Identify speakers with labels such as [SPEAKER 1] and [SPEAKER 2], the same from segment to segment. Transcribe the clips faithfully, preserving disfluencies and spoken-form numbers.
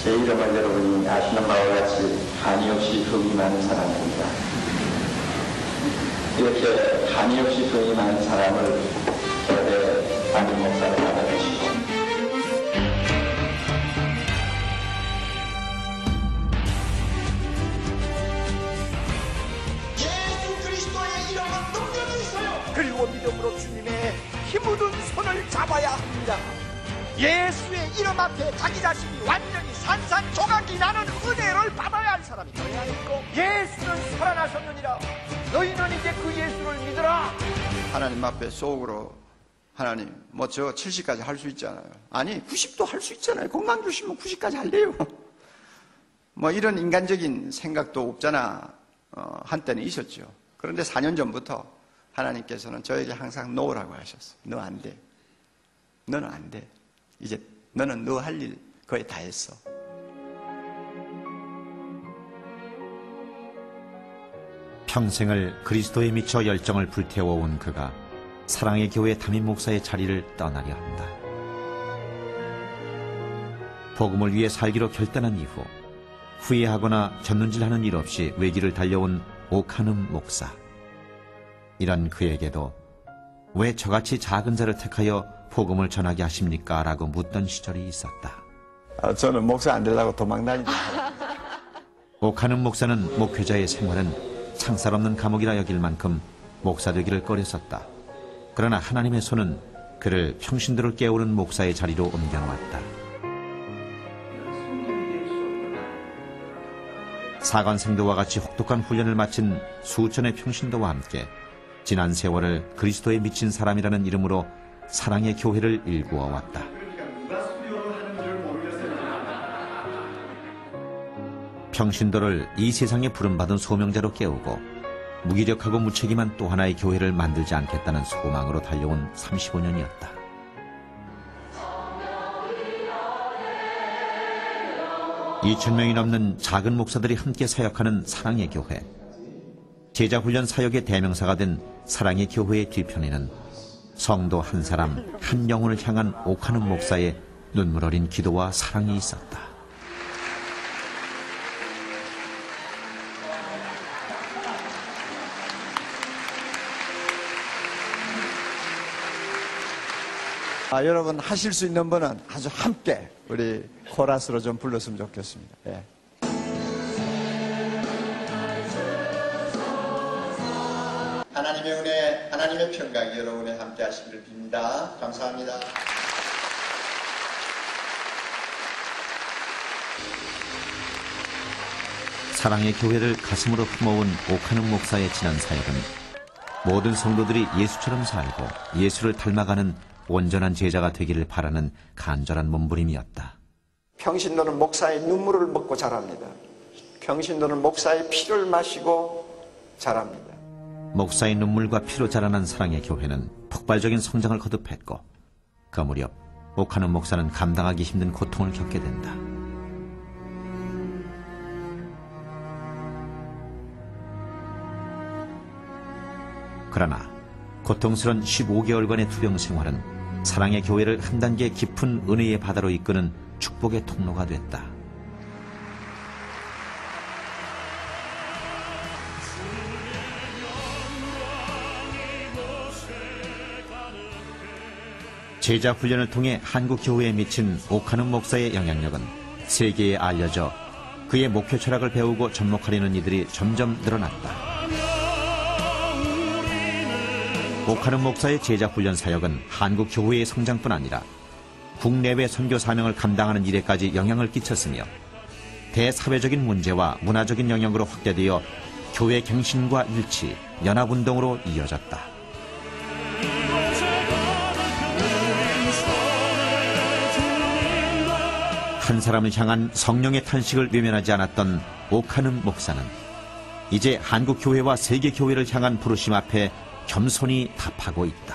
[SPEAKER 1] 제 이름을 여러분이 아시는 바와 같이 한이 없이 흠이 많은 사람입니다. 이렇게 한이 없이 흠이 많은 사람을 교회 담임 목사로 받아주시고
[SPEAKER 2] 예수 그리스도의 이름은 능력이 있어요.
[SPEAKER 3] 그리고 믿음으로 주님의 힘묻은 손을 잡아야 합니다. 예수의 이름 앞에 자기 자신이 완전히 산산조각이 나는 은혜를 받아야 할 사람이 되어야 했고, 예수는 살아나셨느니라. 너희는 이제 그 예수를 믿으라.
[SPEAKER 4] 하나님 앞에 속으로 하나님 뭐 저 칠십까지 할 수 있잖아요. 아니 구십도 할 수 있잖아요. 건강 주시면 구십까지 할래요. 뭐 이런 인간적인 생각도 없잖아. 어, 한때는 있었죠. 그런데 사 년 전부터 하나님께서는 저에게 항상 노라고 하셨어. 너 안 돼. 너는 안 돼. 이제 너는 너 할 일 거의 다 했어.
[SPEAKER 5] 평생을 그리스도에 미쳐 열정을 불태워온 그가 사랑의 교회 담임 목사의 자리를 떠나려 한다. 복음을 위해 살기로 결단한 이후 후회하거나 곁눈질하는 일 없이 외길을 달려온 오카눔 목사. 이런 그에게도 왜 저같이 작은 자를 택하여 복음을 전하게 하십니까? 라고 묻던 시절이 있었다.
[SPEAKER 4] 아, 저는 목사 안 되려고 도망다니죠.
[SPEAKER 5] 오카눔 목사는 목회자의 생활은 창살 없는 감옥이라 여길 만큼 목사 되기를 꺼렸었다. 그러나 하나님의 손은 그를 평신도를 깨우는 목사의 자리로 옮겨놓았다. 사관생도와 같이 혹독한 훈련을 마친 수천의 평신도와 함께 지난 세월을 그리스도에 미친 사람이라는 이름으로 사랑의 교회를 일구어 왔다. 평신도를 이 세상에 부름받은 소명자로 깨우고 무기력하고 무책임한 또 하나의 교회를 만들지 않겠다는 소망으로 달려온 삼십오 년이었다. 이천 명이 넘는 작은 목사들이 함께 사역하는 사랑의 교회. 제자훈련 사역의 대명사가 된 사랑의 교회의 뒤편에는 성도 한 사람, 한 영혼을 향한 오카눔 목사의 눈물 어린 기도와 사랑이 있었다.
[SPEAKER 4] 아, 여러분 하실 수 있는 분은 아주 함께 우리 코러스로 좀 불렀으면 좋겠습니다. 예. 하나님의 은혜, 하나님의 평강이 여러분의 함께 하시기를 빕니다. 감사합니다.
[SPEAKER 5] 사랑의 교회를 가슴으로 품어온 오카눔 목사의 지난 사역은 모든 성도들이 예수처럼 살고 예수를 닮아가는 온전한 제자가 되기를 바라는 간절한 몸부림이었다.
[SPEAKER 4] 평신도는 목사의 눈물을 먹고 자랍니다. 평신도는 목사의 피를 마시고 자랍니다.
[SPEAKER 5] 목사의 눈물과 피로 자라난 사랑의 교회는 폭발적인 성장을 거듭했고 그 무렵 오카눔 목사는 감당하기 힘든 고통을 겪게 된다. 그러나 고통스런 십오 개월간의 투병 생활은 사랑의 교회를 한 단계 깊은 은혜의 바다로 이끄는 축복의 통로가 됐다. 제자 훈련을 통해 한국 교회에 미친 오카눔 목사의 영향력은 세계에 알려져 그의 목회 철학을 배우고 접목하려는 이들이 점점 늘어났다. 오카눔 목사의 제자 훈련 사역은 한국 교회의 성장뿐 아니라 국내외 선교 사명을 감당하는 일에까지 영향을 끼쳤으며 대사회적인 문제와 문화적인 영역으로 확대되어 교회 갱신과 일치, 연합운동으로 이어졌다. 한 사람을 향한 성령의 탄식을 외면하지 않았던 오카눔 목사는 이제 한국 교회와 세계 교회를 향한 부르심 앞에 겸손히 답하고 있다.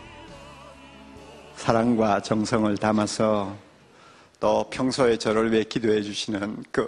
[SPEAKER 4] 사랑과 정성을 담아서 또 평소에 저를 위해 기도해 주시는 그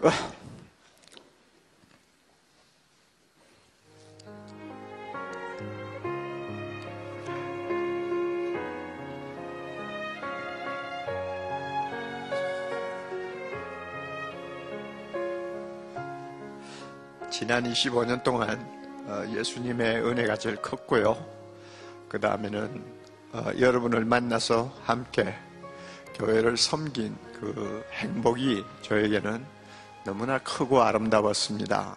[SPEAKER 4] 지난 이십오 년 동안 예수님의 은혜가 제일 컸고요. 그 다음에는 여러분을 만나서 함께 교회를 섬긴 그 행복이 저에게는 너무나 크고 아름다웠습니다.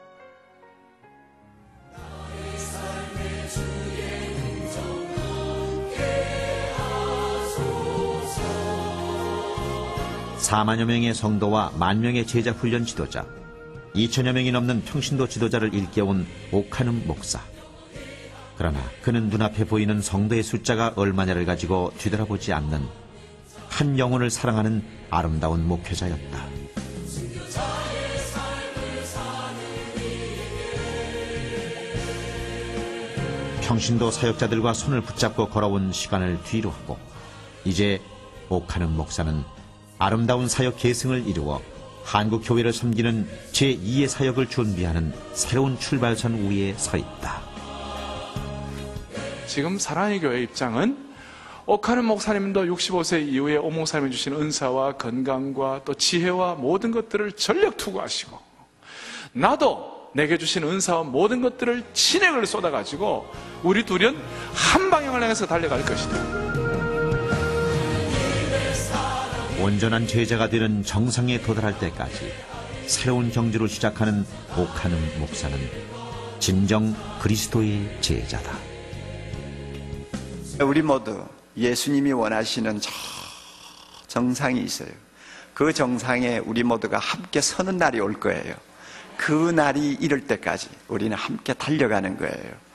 [SPEAKER 5] 사만여 명의 성도와 만 명의 제자 훈련 지도자, 이천여 명이 넘는 평신도 지도자를 일깨운 오카눔 목사. 그러나 그는 눈앞에 보이는 성도의 숫자가 얼마냐를 가지고 뒤돌아보지 않는 한 영혼을 사랑하는 아름다운 목회자였다. 평신도 사역자들과 손을 붙잡고 걸어온 시간을 뒤로 하고 이제 오카눔 목사는 아름다운 사역 계승을 이루어 한국 교회를 섬기는 제이의 사역을 준비하는 새로운 출발선 위에 서 있다.
[SPEAKER 6] 지금 사랑의 교회 입장은 오카눔 목사님도 육십오 세 이후에 오 목사님이 주신 은사와 건강과 또 지혜와 모든 것들을 전력 투구하시고, 나도 내게 주신 은사와 모든 것들을 진액을 쏟아가지고 우리 둘은 한 방향을 향해서 달려갈 것이다.
[SPEAKER 5] 온전한 제자가 되는 정상에 도달할 때까지 새로운 경주를 시작하는 오카눔 목사는 진정 그리스도의 제자다.
[SPEAKER 4] 우리 모두 예수님이 원하시는 저 정상이 있어요. 그 정상에 우리 모두가 함께 서는 날이 올 거예요. 그 날이 이를 때까지 우리는 함께 달려가는 거예요.